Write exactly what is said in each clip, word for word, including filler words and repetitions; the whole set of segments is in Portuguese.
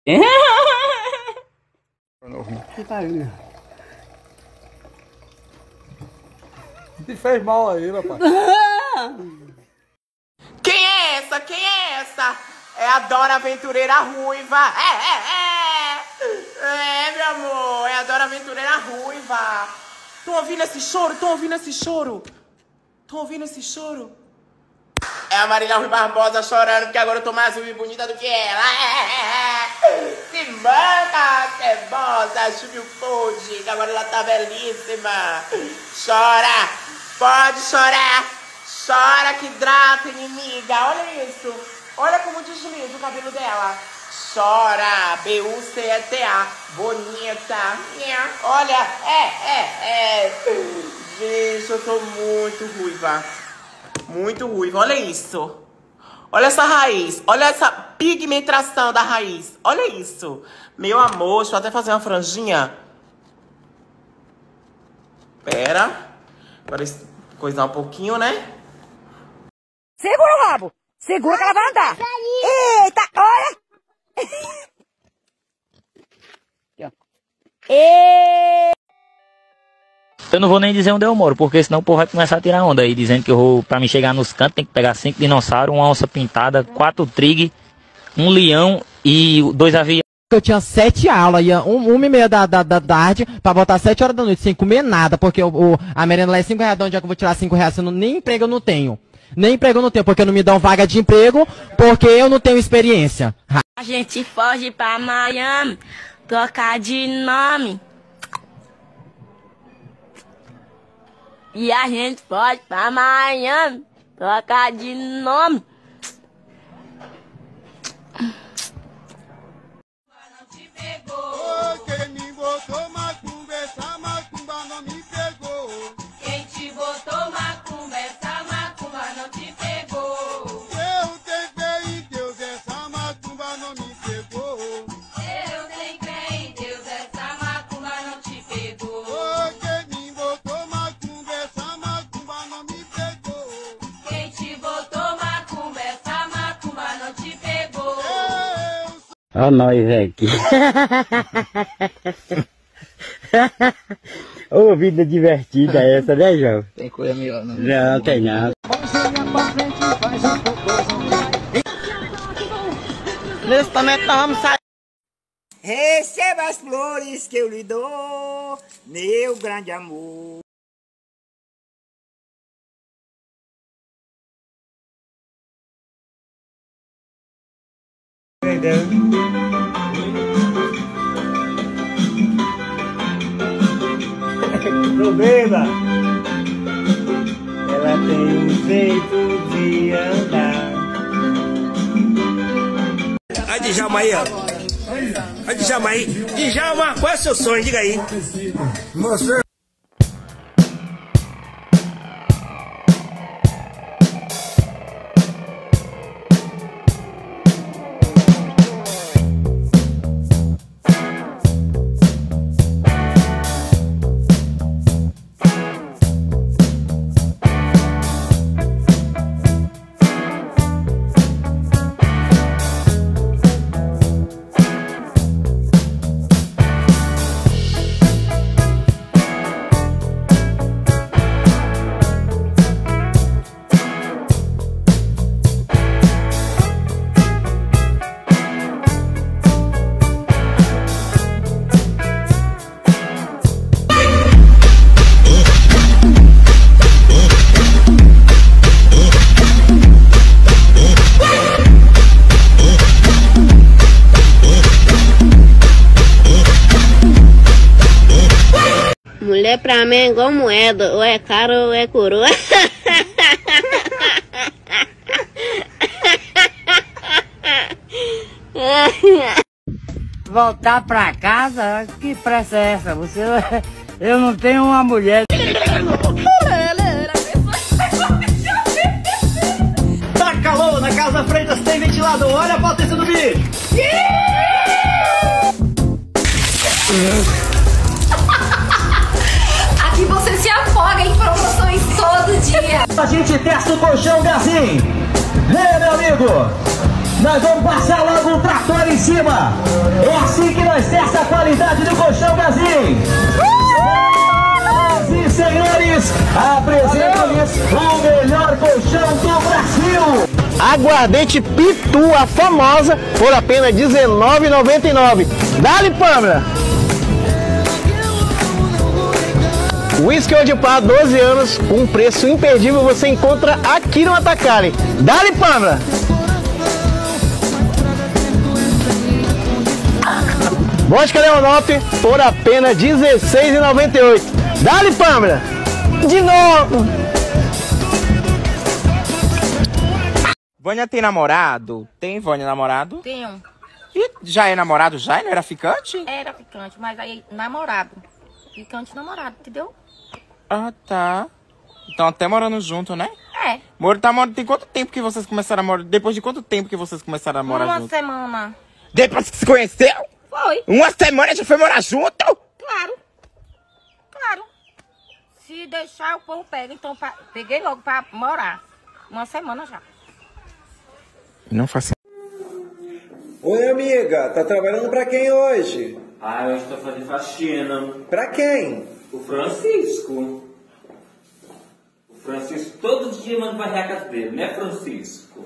Que pariu. Se fez mal aí, rapaz. Quem é essa? Quem é essa? É a Dora Aventureira Ruiva. É, é, é. É, meu amor. É a Dora Aventureira Ruiva. Estão ouvindo esse choro? Estão ouvindo esse choro? Estão ouvindo esse choro? É a Marília Rui Barbosa chorando porque agora eu tô mais viva e bonita do que ela. É, é, é. Se banca, cebosa, chuva o pude, que agora ela tá belíssima. Chora, pode chorar. Chora que hidrata, inimiga. Olha isso. Olha como desliza o cabelo dela. Chora, B U C E T A. Bonita. Olha, é, é, é. Gente, eu tô muito ruiva. Muito ruiva. Olha isso. Olha essa raiz. Olha essa pigmentação da raiz. Olha isso. Meu amor, deixa eu até fazer uma franjinha. Pera. Agora coisar um pouquinho, né? Segura o rabo. Segura que ela vai andar. Eita, olha. E... Eu não vou nem dizer onde eu moro, porque senão o povo vai começar a tirar onda aí, dizendo que eu vou, pra me chegar nos cantos, tem que pegar cinco dinossauros, uma onça pintada, quatro trig, um leão e dois aviões. Eu tinha sete aulas, ia um, uma e meia da, da, da tarde, pra voltar sete horas da noite, sem comer nada, porque o, o, a merenda lá é cinco reais, de onde é que eu vou tirar cinco reais? Eu não, nem emprego eu não tenho. Nem emprego eu não tenho, porque não me dão vaga de emprego, porque eu não tenho experiência. A gente foge pra Miami, trocar de nome. E a gente foge pra Miami, trocar de nome. Quem me botou macumba, essa macumba não me pegou. Quem te botou macumba, essa macumba não te pegou. Eu tenho fé em Deus, essa macumba não me pegou. Eu tenho fé em Deus, essa macumba não te pegou. Quem me botou macumba, essa macumba não me pegou. Quem te botou macumba, essa macumba não te pegou. Olha nós aqui. Ô, vida divertida essa, né, João? Tem coisa melhor, não? Não, tem nada. Nesse momento nós vamos sair. Receba as flores que eu lhe dou, meu grande amor. Problema, ela tem um jeito de andar. Ai, Djalma aí, ó. Ai, Djalma aí. Djalma, qual é o seu sonho? Diga aí. Você. Mulher pra mim é igual moeda, ou é cara ou é coroa. Voltar pra casa? Que pressa é essa? Você, eu não tenho uma mulher. Tá calor na casa Freitas, tem ventilador. Olha a potência do bicho. Aqui você se afoga em promoções todo dia. A gente testa o colchão Gazin. Ei, meu amigo, nós vamos passar logo um trator em cima. qualidade do colchão Brasil. Senhoras e senhores, apresento-lhes o melhor colchão do Brasil. Aguardente Pitu, a famosa, por apenas dezenove reais e noventa e nove centavos. Dá-lhe, Pâmela! Whisky Old Par doze anos, com um preço imperdível, você encontra aqui no Atacari. Dá-lhe, Pâmela! Vodka Leonop por apenas dezesseis reais e noventa e oito centavos. Dá-lhe, Pâmela! De novo! Vânia tem namorado? Tem, Vânia, namorado? Tenho. E já é namorado já? Não era ficante? Era ficante, mas aí namorado. Ficante namorado, entendeu? Ah, tá. Então até morando junto, né? É. Moro, tá, tem quanto tempo que vocês começaram a namorar? Depois de quanto tempo que vocês começaram a morar Uma junto? semana. Depois que se conheceu? Foi. Uma semana já foi morar junto? Claro. Claro. Se deixar, o povo pega. Então pra... peguei logo pra morar. Uma semana já. Não faço. Oi, amiga. Tá trabalhando pra quem hoje? Ah, eu estou fazendo faxina. Pra quem? O Francisco. O Francisco todo dia manda varrer a casa dele, né, Francisco?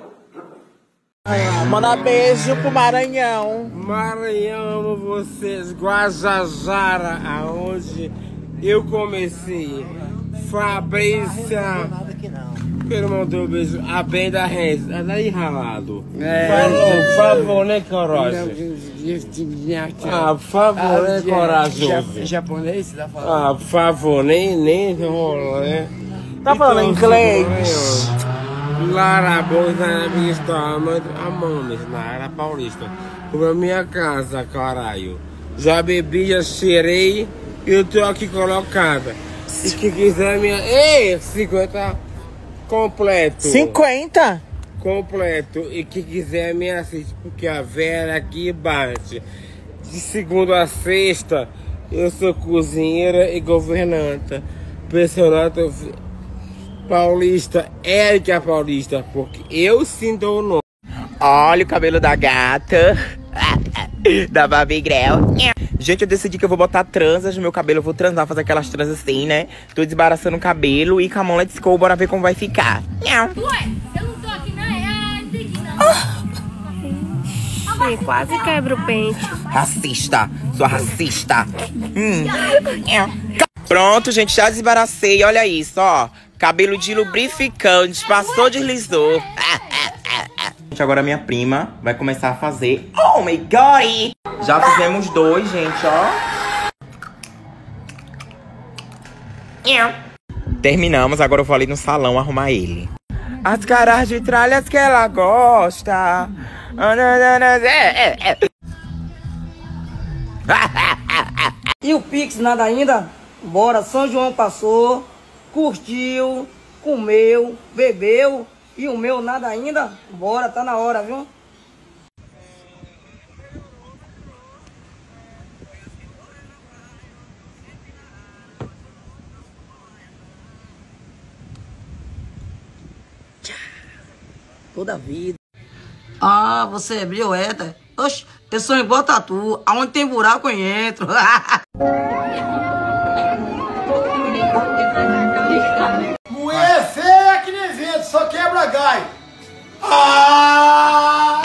Manda beijo pro Maranhão. Maranhão, amo vocês. Guajajara, aonde eu comecei. Fabrícia. Quero mandar um beijo. A bem da Renz. Anda aí ralado. É, por favor, né, Coragem? Ah, por favor, né, corajoso? Japonês, você tá falando? Ah, por favor, nem, nem rola, né? Tá falando inglês? Lara Bolsa na minha história, amamos, Lara Paulista. Pra minha casa, caralho. Já bebi, já cheirei e eu tô aqui colocada. E quem quiser minha. Ei, cinquenta completo. cinquenta? Completo. E quem quiser me assiste, porque a Vera aqui bate. De segunda a sexta, eu sou cozinheira e governanta. Personagem Paulista, Érica Paulista, porque eu sim dou o nome. Olha o cabelo da gata. Da Baby Grell. Gente, eu decidi que eu vou botar tranças no meu cabelo. Eu vou transar, fazer aquelas tranças assim, né? Tô desembaraçando o cabelo e com a mão let's go, bora ver como vai ficar. Ué, eu não tô aqui, não é? Ah, entendi, não. Sim, quase quebra o pente. Racista, sua racista. Hum. Pronto, gente, já desembaracei. Olha isso, ó. Cabelo de lubrificante, passou, deslizou. Agora minha prima vai começar a fazer. Oh my god! Já fizemos dois, gente, ó. Terminamos, agora eu vou ali no salão arrumar ele. As caras de tralhas que ela gosta. E o Pix nada ainda? Bora, São João passou, curtiu, comeu, bebeu. E o meu nada ainda? Bora, tá na hora, viu? Toda a vida. Ah, você é brioeta? Oxe, eu sou em Botucatu. Aonde tem buraco eu entro. Mulher feia que nem vento, só quebra galho. Ah!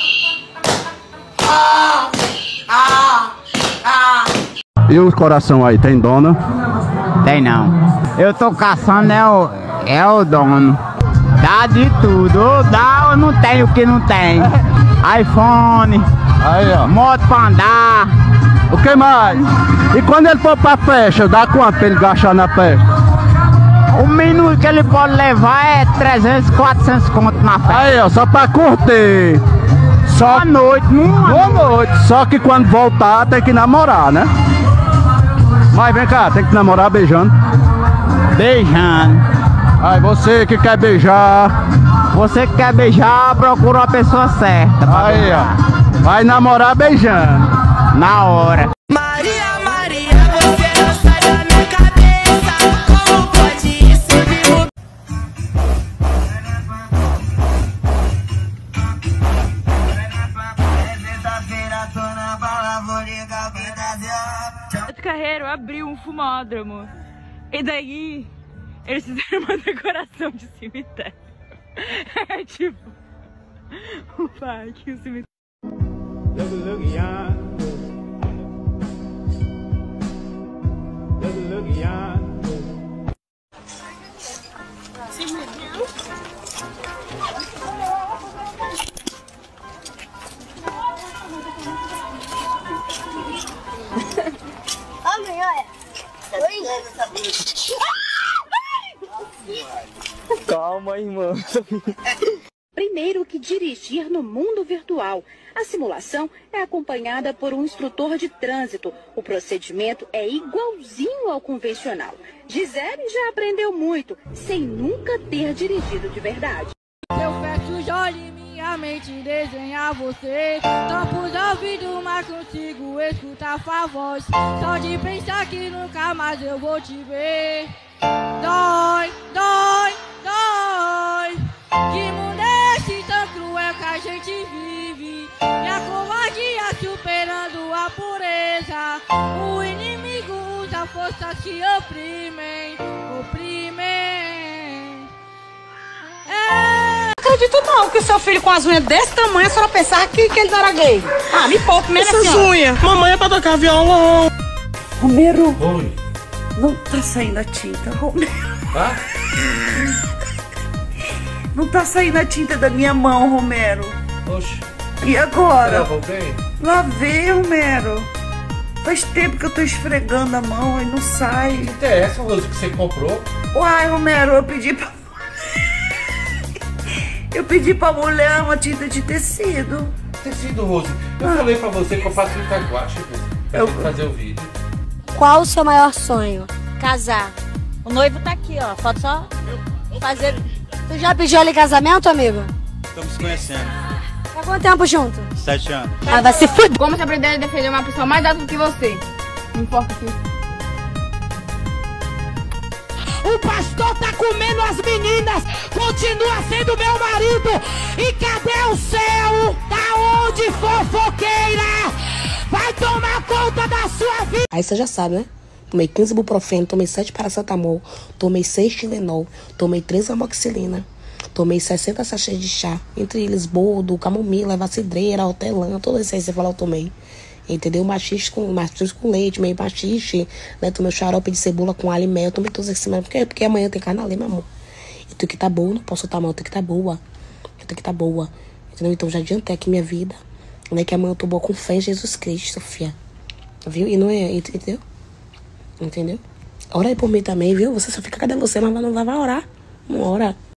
Ah! Ah! Ah! E o coração aí, tem dona? Tem não. Eu tô caçando é o, é o dono. Dá de tudo, ou dá ou não tem o que não tem. iPhone, aí, ó. Moto pra andar. O que mais? E quando ele for pra festa, dá quanto pra ele gastar na festa? O mínimo que ele pode levar é trezentos, quatrocentos conto na festa. Aí, ó, só pra curtir. Só uma noite, numa Boa noite. noite. Só que quando voltar tem que namorar, né? Mas vem cá, tem que namorar beijando. Beijando. Aí, você que quer beijar. Você que quer beijar, procura uma pessoa certa. Aí, beijar. ó. Vai namorar beijando. Na hora. Maria, Maria, você não sai da minha cabeça. Como pode isso me Sexta-feira tô na bala, vou ligar a vida. Carreiro abriu um fumódromo. E daí, eles fizeram uma decoração de cemitério. É tipo um parque, um cemitério. Look, look, yeah. Look, look, yeah. Calma, irmã. Primeiro que dirigir no mundo virtual. A simulação é acompanhada por um instrutor de trânsito. O procedimento é igualzinho ao convencional. Gisele já aprendeu muito, sem nunca ter dirigido de verdade. Eu fecho os olhos e minha mente desenhar você. Tampo os ouvidos, mas consigo escutar sua voz. Só de pensar que nunca mais eu vou te ver. Dói, dói, dói. Que mundo é esse tão cruel que a gente vive? E a covardia superando a pureza. O inimigo usa forças que oprimem, oprimem. É... Não acredito não que o seu filho com as unhas desse tamanho, a senhora pensava que, que ele não era gay. Ah, me poupe mesmo. Essas unhas, mamãe é pra tocar violão. Romero, Oi. não tá saindo a tinta, Romero. Ah? Não tá saindo a tinta da minha mão, Romero. Oxe. E agora? Eu voltei? Lavei, Romero. Faz tempo que eu tô esfregando a mão e não sai. Que tinta é essa, Rose, que você comprou? Uai, Romero, eu pedi pra... Eu pedi pra mulher uma tinta de tecido. Tecido, Rose. Eu ah. falei pra você que eu faço tinta guache, pra eu... fazer o vídeo. Qual o seu maior sonho? Casar. O noivo tá aqui, ó. Falta só fazer... Tu já pediu ele em casamento, amigo? Estamos se conhecendo. Há quanto tempo junto? Sete anos. Ah, vai se fuder. Como você aprendeu a defender uma pessoa mais alta do que você? Não importa aqui. O pastor tá comendo as meninas, continua sendo meu marido. E cadê o céu? Tá onde, fofoqueira? Vai tomar conta da sua vida. Aí você já sabe, né? Tomei quinze ibuprofeno, tomei sete paracetamol, tomei seis Tilenol, tomei três amoxicilina, tomei sessenta sachês de chá, entre eles boldo, camomila, vacidreira, hortelã, tudo isso aí você falou, eu tomei. Entendeu? Machixe com, machixe com leite, meio machixe, né? Tomei xarope de cebola com alho e mel, tomei todos esses semana, porque, porque amanhã tem carnalê, meu amor. Eu tenho que estar tá boa, não posso estar mal, eu tenho que estar tá boa. Eu tenho que estar tá boa. Entendeu? Então já adiantei aqui minha vida, né? Que amanhã eu tô boa com fé em Jesus Cristo, Sofia. Viu? E não é, entendeu? Entendeu? Ora aí por mim também, viu? Você só fica, cadê você? Mas não vai orar. Não ora.